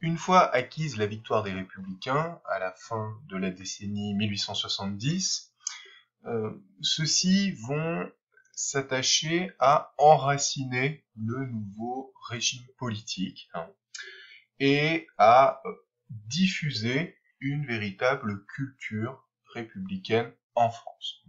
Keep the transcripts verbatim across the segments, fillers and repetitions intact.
Une fois acquise la victoire des Républicains, à la fin de la décennie mille huit cent soixante-dix, euh, ceux-ci vont s'attacher à enraciner le nouveau régime politique, hein, et à diffuser une véritable culture républicaine en France.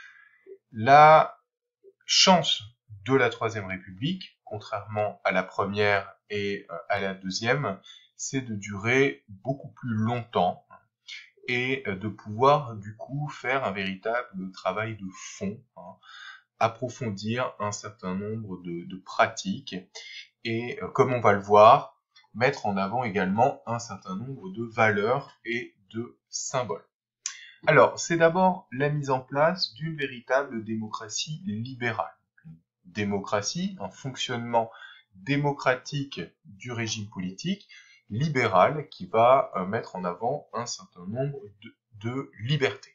La chance de la Troisième République, contrairement à la première et à la deuxième, c'est de durer beaucoup plus longtemps et de pouvoir du coup faire un véritable travail de fond, hein, approfondir un certain nombre de, de pratiques et, comme on va le voir, mettre en avant également un certain nombre de valeurs et de symboles. Alors, c'est d'abord la mise en place d'une véritable démocratie libérale. Démocratie, un fonctionnement démocratique du régime politique, libéral, qui va mettre en avant un certain nombre de, de libertés.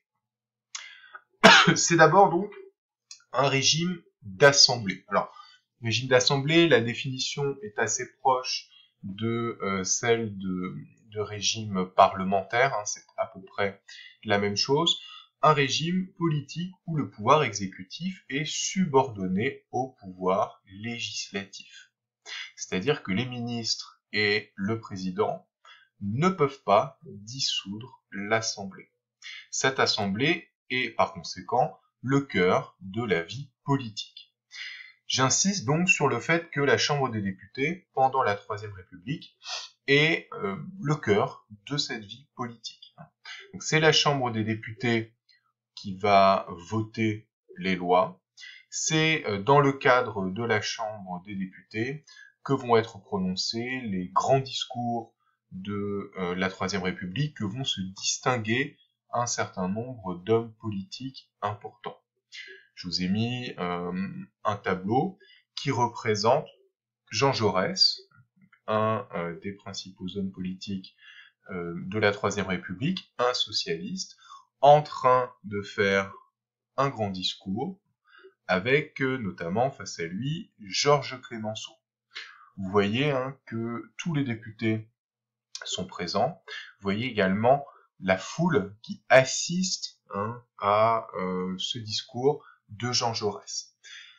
C'est d'abord donc un régime d'assemblée. Alors, régime d'assemblée, la définition est assez proche de euh, celle de, de régime parlementaire, hein, c'est à peu près la même chose. Un régime politique où le pouvoir exécutif est subordonné au pouvoir législatif. C'est-à-dire que les ministres et le président ne peuvent pas dissoudre l'Assemblée. Cette Assemblée est par conséquent le cœur de la vie politique. J'insiste donc sur le fait que la Chambre des députés, pendant la Troisième République, est euh, le cœur de cette vie politique. Donc, c'est la Chambre des députés qui va voter les lois. C'est euh, dans le cadre de la Chambre des députés que vont être prononcés les grands discours de euh, la Troisième République, que vont se distinguer un certain nombre d'hommes politiques importants. Je vous ai mis euh, un tableau qui représente Jean Jaurès, un euh, des principaux hommes politiques euh, de la Troisième République, un socialiste, en train de faire un grand discours, avec euh, notamment face à lui Georges Clemenceau. Vous voyez hein, que tous les députés sont présents. Vous voyez également la foule qui assiste hein, à euh, ce discours de Jean Jaurès.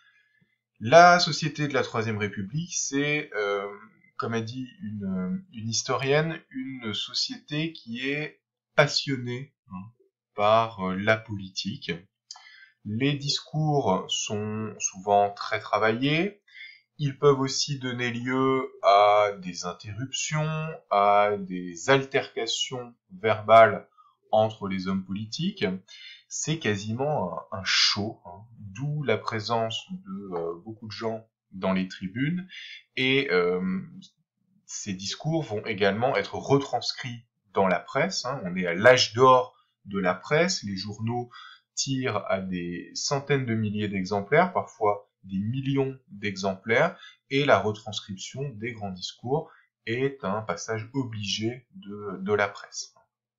La société de la Troisième République, c'est, euh, comme a dit une, une historienne, une société qui est passionnée hein, par euh, la politique. Les discours sont souvent très travaillés. Ils peuvent aussi donner lieu à des interruptions, à des altercations verbales entre les hommes politiques. C'est quasiment un, un show, hein, d'où la présence de euh, beaucoup de gens dans les tribunes. Et euh, ces discours vont également être retranscrits dans la presse. Hein. On est à l'âge d'or de la presse. Les journaux tirent à des centaines de milliers d'exemplaires, parfois des millions d'exemplaires, et la retranscription des grands discours est un passage obligé de, de la presse.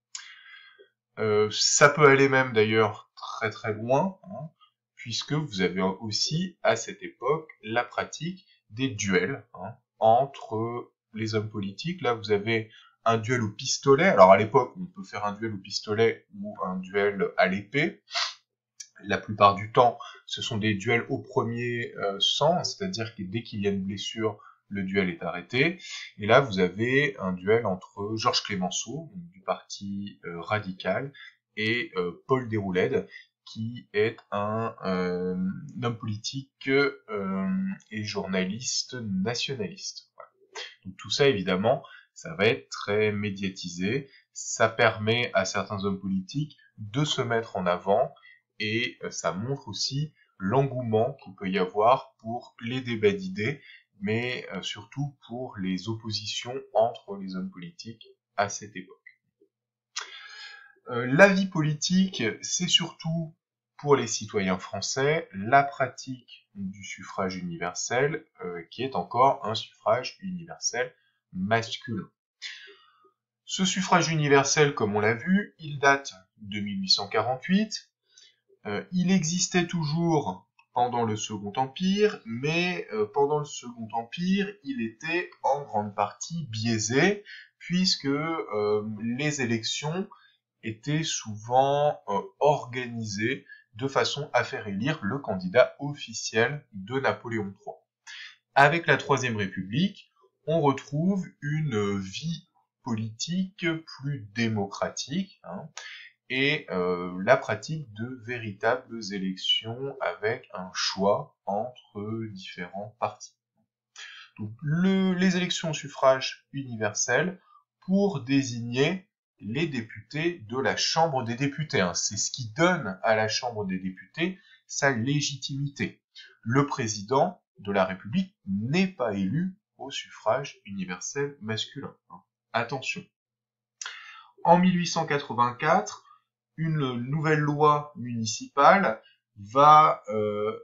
Euh, ça peut aller même d'ailleurs très très loin, hein, puisque vous avez aussi à cette époque la pratique des duels hein, entre les hommes politiques. Là vous avez un duel au pistolet, alors à l'époque on peut faire un duel au pistolet ou un duel à l'épée. La plupart du temps, ce sont des duels au premier euh, sang, c'est-à-dire que dès qu'il y a une blessure, le duel est arrêté. Et là, vous avez un duel entre Georges Clemenceau, du parti euh, radical, et euh, Paul Déroulède, qui est un, euh, un homme politique euh, et journaliste nationaliste. Voilà. Donc tout ça, évidemment, ça va être très médiatisé. Ça permet à certains hommes politiques de se mettre en avant, et ça montre aussi l'engouement qu'il peut y avoir pour les débats d'idées, mais surtout pour les oppositions entre les hommes politiques à cette époque. Euh, la vie politique, c'est surtout pour les citoyens français la pratique du suffrage universel, euh, qui est encore un suffrage universel masculin. Ce suffrage universel, comme on l'a vu, il date de mille huit cent quarante-huit. Euh, il existait toujours pendant le Second Empire, mais euh, pendant le Second Empire, il était en grande partie biaisé, puisque euh, les élections étaient souvent euh, organisées de façon à faire élire le candidat officiel de Napoléon trois. Avec la Troisième République, on retrouve une vie politique plus démocratique, hein, et euh, la pratique de véritables élections avec un choix entre différents partis. Donc, le, les élections au suffrage universel pour désigner les députés de la Chambre des députés. Hein. C'est ce qui donne à la Chambre des députés sa légitimité. Le président de la République n'est pas élu au suffrage universel masculin. Hein. Attention. En mille huit cent quatre-vingt-quatre, une nouvelle loi municipale va euh,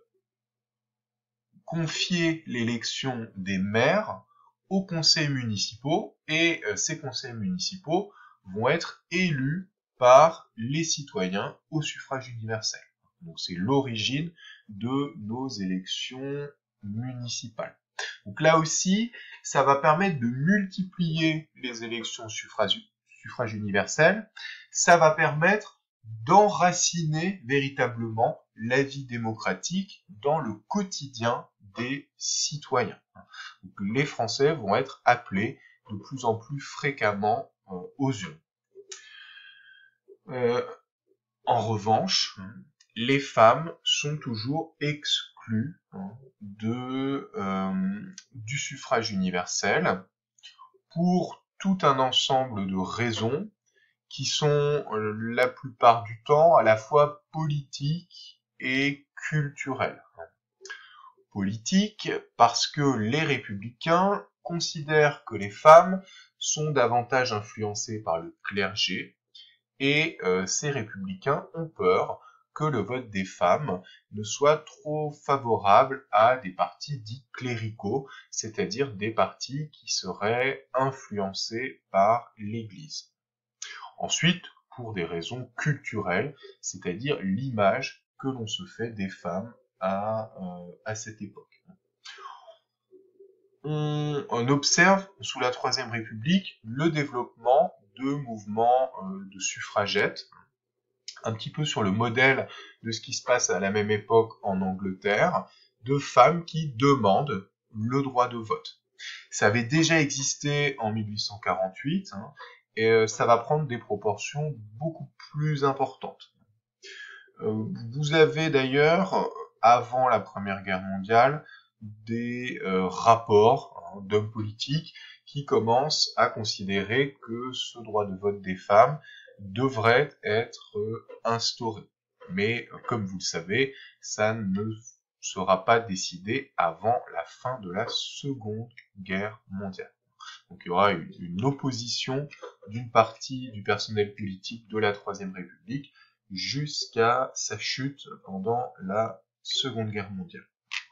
confier l'élection des maires aux conseils municipaux et euh, ces conseils municipaux vont être élus par les citoyens au suffrage universel. Donc c'est l'origine de nos élections municipales. Donc là aussi, ça va permettre de multiplier les élections suffrage, suffrage universel. Ça va permettre d'enraciner véritablement la vie démocratique dans le quotidien des citoyens. Donc, les Français vont être appelés de plus en plus fréquemment euh, aux urnes. Euh, en revanche, les femmes sont toujours exclues hein, de, euh, du suffrage universel pour tout un ensemble de raisons qui sont euh, la plupart du temps à la fois politiques et culturelles. Politique parce que les républicains considèrent que les femmes sont davantage influencées par le clergé et euh, ces républicains ont peur que le vote des femmes ne soit trop favorable à des partis dits cléricaux, c'est-à-dire des partis qui seraient influencés par l'Église. Ensuite, pour des raisons culturelles, c'est-à-dire l'image que l'on se fait des femmes à, euh, à cette époque. On, on observe sous la Troisième République le développement de mouvements euh, de suffragettes, un petit peu sur le modèle de ce qui se passe à la même époque en Angleterre, de femmes qui demandent le droit de vote. Ça avait déjà existé en mille huit cent quarante-huit, hein, et euh, ça va prendre des proportions beaucoup plus importantes. Euh, vous avez d'ailleurs, avant la Première Guerre mondiale, des euh, rapports hein, d'hommes politiques qui commencent à considérer que ce droit de vote des femmes devrait être euh, instauré. Mais euh, comme vous le savez, ça ne sera pas décidé avant la fin de la Seconde Guerre mondiale. Donc il y aura une, une opposition d'une partie du personnel politique de la Troisième République jusqu'à sa chute pendant la Seconde Guerre mondiale.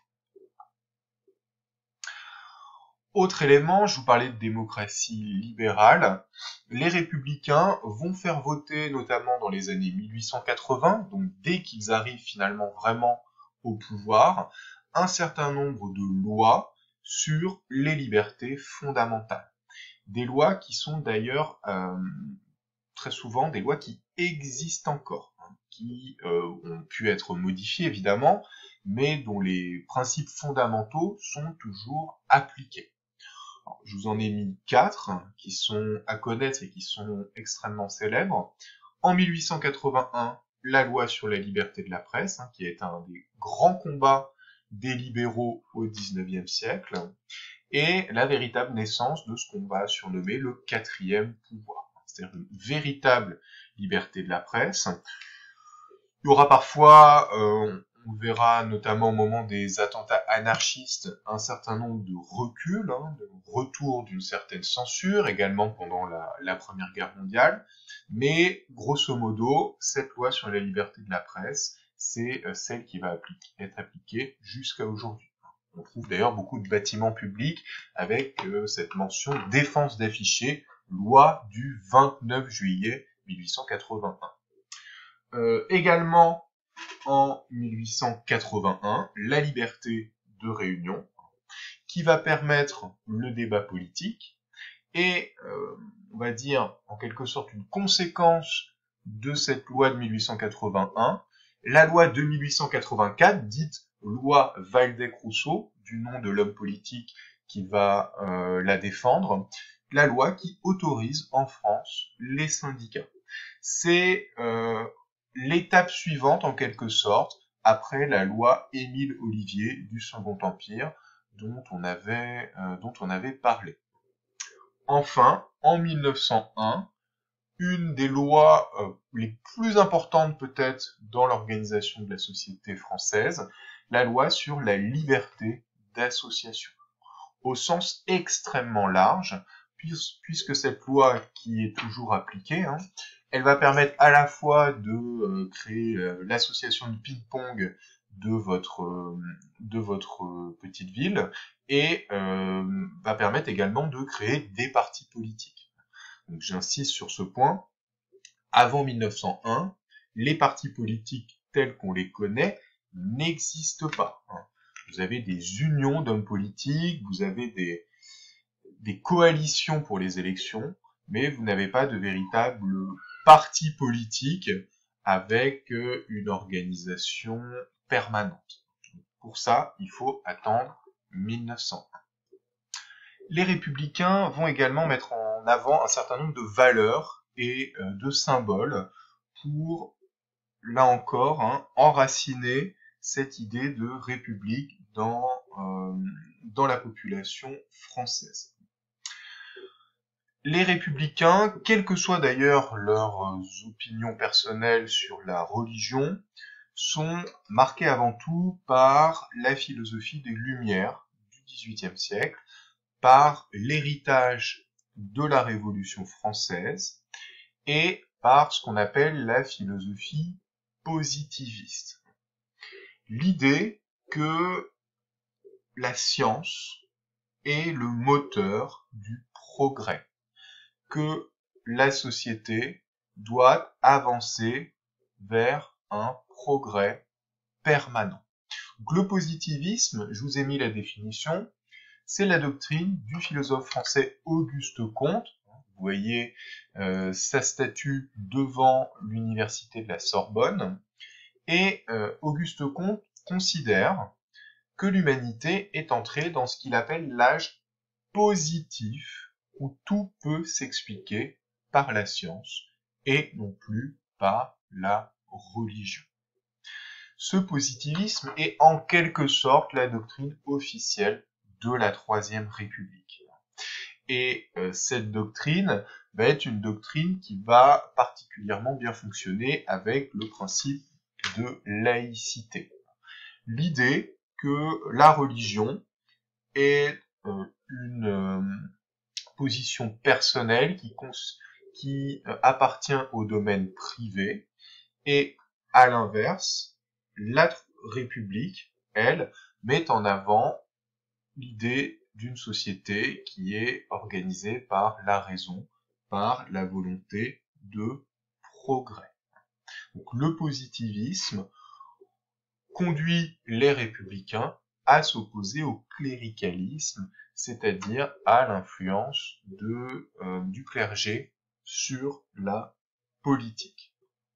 Autre élément, je vous parlais de démocratie libérale. Les républicains vont faire voter, notamment dans les années mille huit cent quatre-vingts, donc dès qu'ils arrivent finalement vraiment au pouvoir, un certain nombre de lois sur les libertés fondamentales. Des lois qui sont d'ailleurs euh, très souvent des lois qui existent encore, hein, qui euh, ont pu être modifiées évidemment, mais dont les principes fondamentaux sont toujours appliqués. Alors, je vous en ai mis quatre hein, qui sont à connaître et qui sont extrêmement célèbres. En mille huit cent quatre-vingt-un, la loi sur la liberté de la presse, hein, qui est un des grands combats des libéraux au dix-neuvième siècle, et la véritable naissance de ce qu'on va surnommer le quatrième pouvoir, c'est-à-dire une véritable liberté de la presse. Il y aura parfois, euh, on verra notamment au moment des attentats anarchistes, un certain nombre de reculs, hein, de retour d'une certaine censure, également pendant la, la Première Guerre mondiale, mais grosso modo, cette loi sur la liberté de la presse, c'est celle qui va appliquer, être appliquée jusqu'à aujourd'hui. On trouve d'ailleurs beaucoup de bâtiments publics avec euh, cette mention « Défense d'afficher », loi du vingt-neuf juillet mille huit cent quatre-vingt-un. Euh, également, en mille huit cent quatre-vingt-un, la liberté de réunion, qui va permettre le débat politique, Et euh, on va dire en quelque sorte une conséquence de cette loi de mille huit cent quatre-vingt-un, la loi de mille huit cent quatre-vingt-quatre, dite loi Waldeck-Rousseau, du nom de l'homme politique qui va euh, la défendre, la loi qui autorise en France les syndicats. C'est euh, l'étape suivante en quelque sorte après la loi Émile Ollivier du Second Empire dont on avait, euh, dont on avait parlé. Enfin, en mille neuf cent un, une des lois euh, les plus importantes peut-être dans l'organisation de la société française, la loi sur la liberté d'association, au sens extrêmement large, puisque cette loi qui est toujours appliquée, hein, elle va permettre à la fois de euh, créer euh, l'association de ping-pong de votre euh, de votre euh, petite ville et euh, va permettre également de créer des partis politiques. Donc j'insiste sur ce point. Avant mille neuf cent un, les partis politiques tels qu'on les connaît n'existent pas. Hein. Vous avez des unions d'hommes politiques, vous avez des des coalitions pour les élections, mais vous n'avez pas de véritable parti politique avec une organisation permanente. Pour ça, il faut attendre mille neuf cent un. Les républicains vont également mettre en avant un certain nombre de valeurs et de symboles pour, là encore, hein, enraciner cette idée de république dans, euh, dans la population française. Les républicains, quelles que soient d'ailleurs leurs opinions personnelles sur la religion, sont marqués avant tout par la philosophie des Lumières du dix-huitième siècle, par l'héritage de la Révolution française et par ce qu'on appelle la philosophie positiviste. L'idée que la science est le moteur du progrès, que la société doit avancer vers un progrès permanent. Donc, le positivisme, je vous ai mis la définition, c'est la doctrine du philosophe français Auguste Comte. Vous voyez euh, sa statue devant l'université de la Sorbonne. Et euh, Auguste Comte considère que l'humanité est entrée dans ce qu'il appelle l'âge positif, où tout peut s'expliquer par la science et non plus par la religion. Ce positivisme est en quelque sorte la doctrine officielle de la Troisième République. Et euh, cette doctrine va être une doctrine qui va particulièrement bien fonctionner avec le principe de laïcité. L'idée que la religion est euh, une euh, position personnelle qui, qui euh, appartient au domaine privé et à l'inverse, la République, elle, met en avant l'idée d'une société qui est organisée par la raison, par la volonté de progrès. Donc le positivisme conduit les républicains à s'opposer au cléricalisme, c'est-à-dire à, à l'influence de, euh, du clergé sur la politique.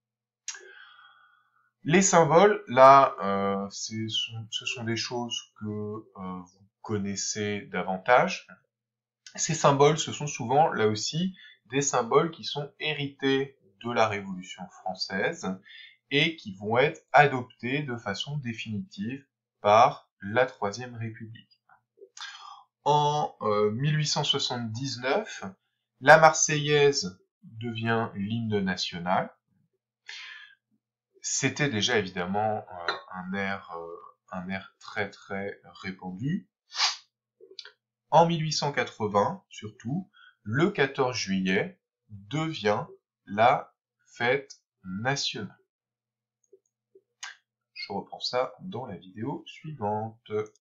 Les symboles, là, euh, ce sont des choses que euh, vous connaissez davantage. Ces symboles, ce sont souvent, là aussi, des symboles qui sont hérités de la Révolution française et qui vont être adoptés de façon définitive par la Troisième République. En euh, mille huit cent soixante-dix-neuf, la Marseillaise devient l'hymne national. C'était déjà évidemment euh, un air, euh, un air très très répandu. En mille huit cent quatre-vingts, surtout, le quatorze juillet devient la fête nationale. Je reprends ça dans la vidéo suivante.